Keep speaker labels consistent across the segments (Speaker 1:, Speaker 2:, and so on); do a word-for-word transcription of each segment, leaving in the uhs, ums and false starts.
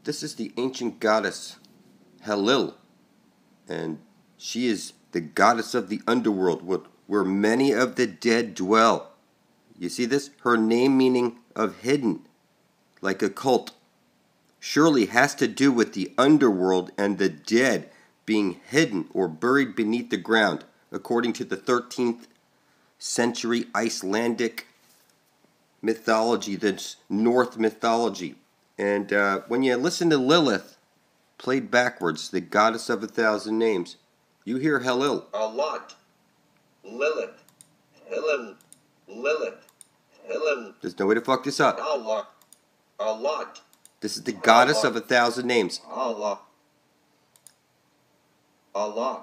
Speaker 1: This is the ancient goddess Helil, and she is the goddess of the underworld, where many of the dead dwell. You see this? Her name meaning of hidden, like a cult, surely has to do with the underworld and the dead being hidden or buried beneath the ground, according to the thirteenth century Icelandic mythology, that's North mythology. And uh, when you listen to Lilith, played backwards, the goddess of a thousand names, you hear Helil
Speaker 2: a lot. Lilith, Helen, Lilith, Helen.
Speaker 1: There's no way to fuck this up.
Speaker 2: A lot, a lot.
Speaker 1: This is the goddess of a thousand names.
Speaker 2: Allah, Allah,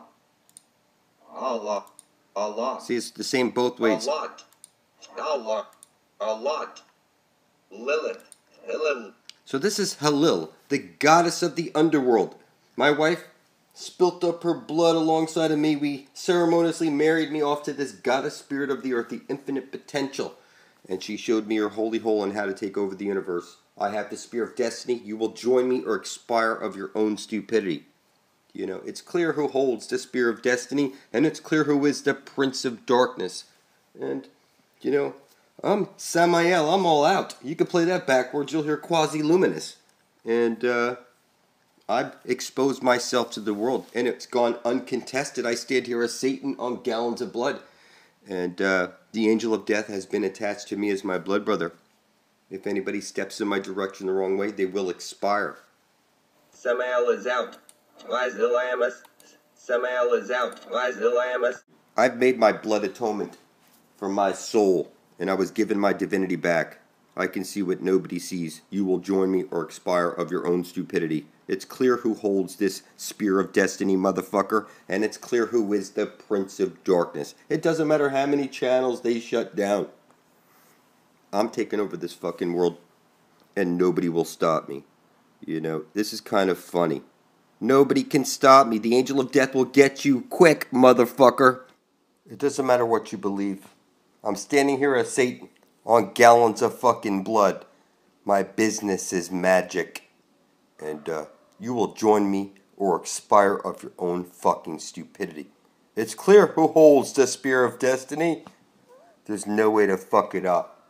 Speaker 2: Allah, Allah.
Speaker 1: See, it's the same both ways.
Speaker 2: A lot, Allah, a lot. Lilith, Helen.
Speaker 1: So this is Helil, the goddess of the underworld. My wife spilt up her blood alongside of me. We ceremoniously married me off to this goddess spirit of the earth, the infinite potential. And she showed me her holy hole on how to take over the universe. I have the spear of destiny. You will join me or expire of your own stupidity. You know, it's clear who holds the spear of destiny, and it's clear who is the prince of darkness. And, you know, I'm Samael. I'm all out. You can play that backwards. You'll hear quasi-luminous. And, uh... I've exposed myself to the world, and it's gone uncontested. I stand here as Satan on gallons of blood, and uh, the angel of death has been attached to me as my blood brother. If anybody steps in my direction the wrong way, they will expire.
Speaker 2: Samael is out. Vazilamus. Samael is out. Vazilamus.
Speaker 1: I've made my blood atonement for my soul, and I was given my divinity back. I can see what nobody sees. You will join me or expire of your own stupidity. It's clear who holds this spear of destiny, motherfucker, and it's clear who is the prince of darkness. It doesn't matter how many channels they shut down. I'm taking over this fucking world, and nobody will stop me. You know, this is kind of funny. Nobody can stop me. The angel of death will get you quick, motherfucker. It doesn't matter what you believe. I'm standing here as Satan on gallons of fucking blood. My business is magic. And uh, you will join me or expire of your own fucking stupidity. It's clear who holds the spear of destiny. There's no way to fuck it up.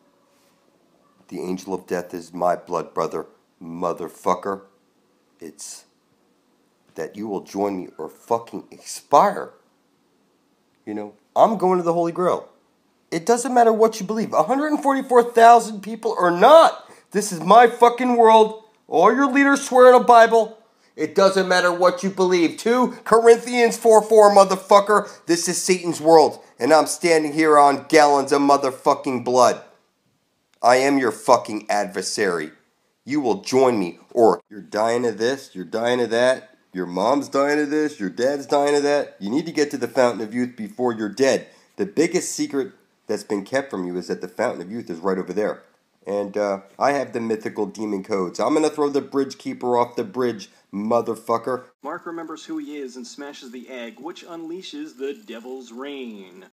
Speaker 1: The angel of death is my blood brother, motherfucker. It's that you will join me or fucking expire. You know, I'm going to the Holy Grail. It doesn't matter what you believe. one hundred forty-four thousand people or not. This is my fucking world. All your leaders swear in a Bible. It doesn't matter what you believe. two Corinthians four four, motherfucker. This is Satan's world. And I'm standing here on gallons of motherfucking blood. I am your fucking adversary. You will join me. Or you're dying of this. You're dying of that. Your mom's dying of this. Your dad's dying of that. You need to get to the fountain of youth before you're dead. The biggest secret that's been kept from you is that the fountain of youth is right over there. And uh, I have the mythical demon codes. I'm going to throw the bridge keeper off the bridge, motherfucker.
Speaker 3: Mark remembers who he is and smashes the egg, which unleashes the devil's reign.